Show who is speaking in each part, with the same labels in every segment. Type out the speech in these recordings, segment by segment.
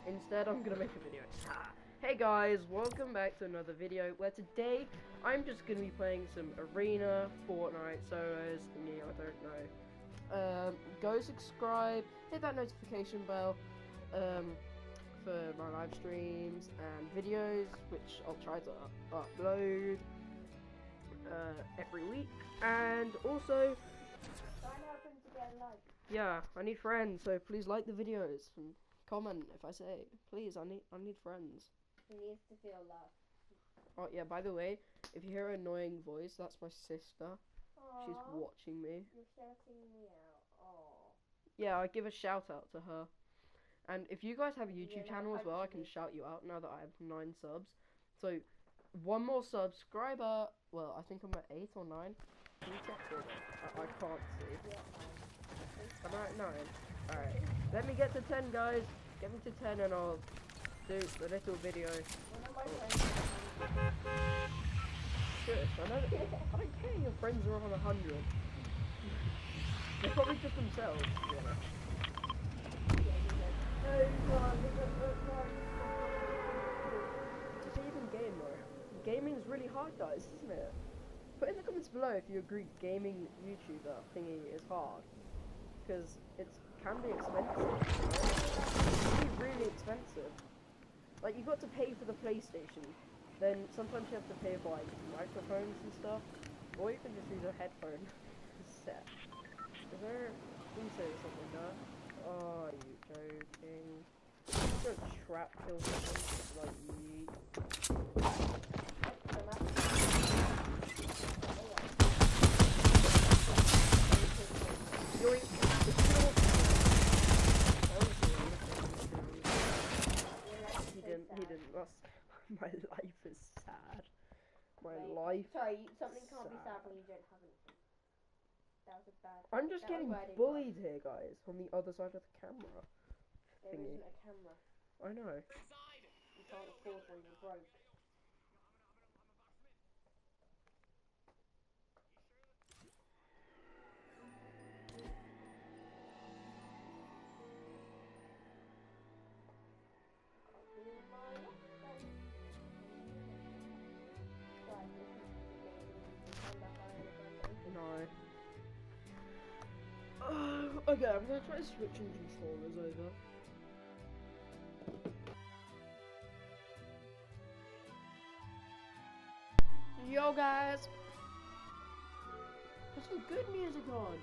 Speaker 1: Instead, I'm gonna make a video. Hey guys, welcome back to another video where today I'm just gonna be playing some Arena, Fortnite, solos, thingy, I don't know. Go subscribe, hit that notification bell for my live streams and videos, which I'll try to upload every week. And also, yeah, I need friends, so please like the videos and comment if I say, please, I need friends.
Speaker 2: He needs to feel love.
Speaker 1: Oh yeah, by the way, if you hear an annoying voice, that's my sister.
Speaker 2: Aww.
Speaker 1: She's watching me.
Speaker 2: You're shouting me out. Aww.
Speaker 1: Yeah, I give a shout out to her. And if you guys have a YouTube channel as well, I can shout you out now that I have 9 subs. So, one more subscriber. Well, I think I'm at 8 or 9. Can you check for that? I can't see. I'm at 9. Alright. Let me get to 10, guys. Get me to 10 and I'll do the little video. Shush, I don't care your friends are on 100. They're probably just themselves, to be honest. It's even game though. Gaming is really hard, guys, isn't it? Put in the comments below if you agree gaming YouTuber thingy is hard. Because it can be expensive. It can be really expensive. Like, you've got to pay for the PlayStation. Then sometimes you have to pay for like microphones and stuff. Or you can just use a headphone set. Is there... Please say something like that. Oh, are you joking? Don't trap kill someone like yeet. Yoink! He didn't. That's... My life is sad. My life.
Speaker 2: Sorry, something can't
Speaker 1: sad.
Speaker 2: be sad when you don't have anything. That was a bad.
Speaker 1: I'm just getting bullied here, guys, on the other side of the camera.
Speaker 2: There isn't a camera.
Speaker 1: I know.
Speaker 2: You can't afford one, you're broke.
Speaker 1: No. Okay, I'm gonna try switching controllers over. Yo guys! Put some good music on!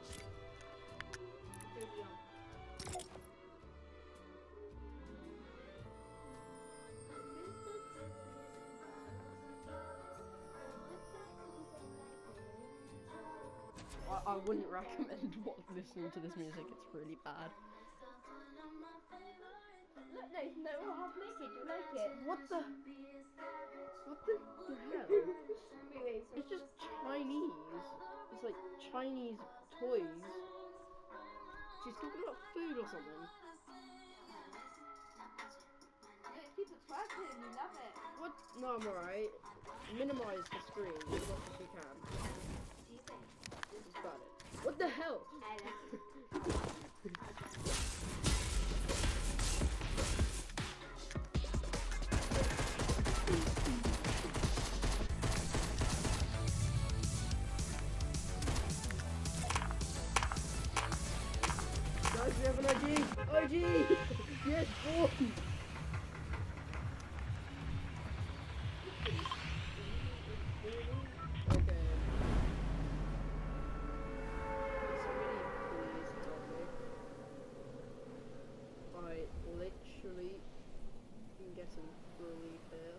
Speaker 1: I wouldn't recommend listening to this music, it's really bad.
Speaker 2: No, half naked, you like it.
Speaker 1: What the hell? It's just Chinese. It's like Chinese toys. She's talking about food or something.
Speaker 2: People twerking, you love it.
Speaker 1: What? No, I'm alright. Minimize the screen as much as you can. This is about it. What the hell? Guys, we have an IG! IG! Yes, boy! Okay. Somebody please tell me. I literally am getting bullied here.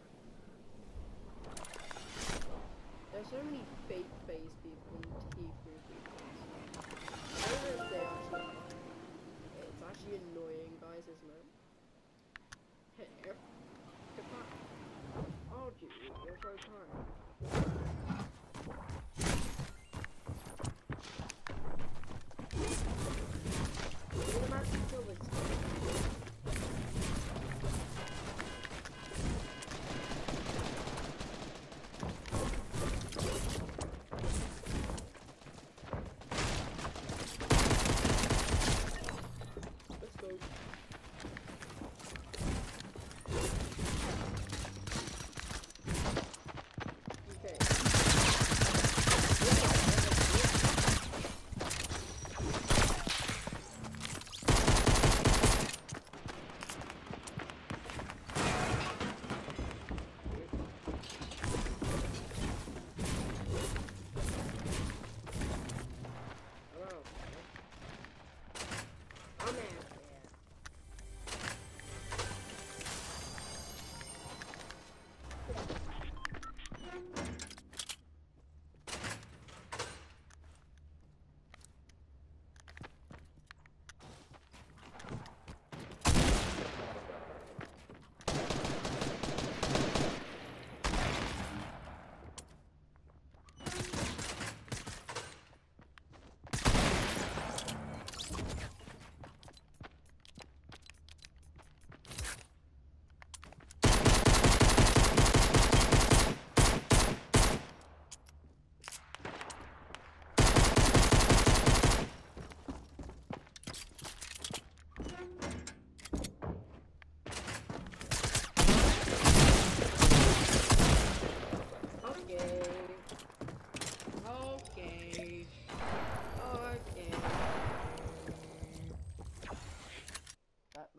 Speaker 1: There's so many fake face people and Tifu people. I don't know if they actually are. It's actually annoying, guys, isn't it? Here. Get back. Oh, gee, you're so kind. What about the bullets? Let's go.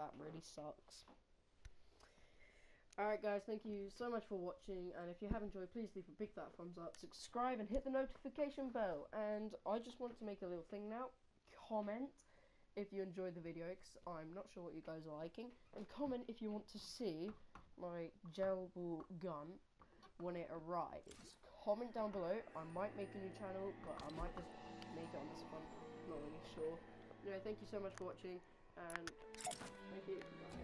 Speaker 1: that really sucks. Alright guys, thank you so much for watching, and if you have enjoyed, please leave a big fat thumbs up, subscribe and hit the notification bell. And I just wanted to make a little thing now. Comment if you enjoyed the video, because I'm not sure what you guys are liking, and comment if you want to see my gel ball gun when it arrives. Comment down below. I might make a new channel, but I might just make it on this one, not really sure. Anyway, thank you so much for watching, and thank you.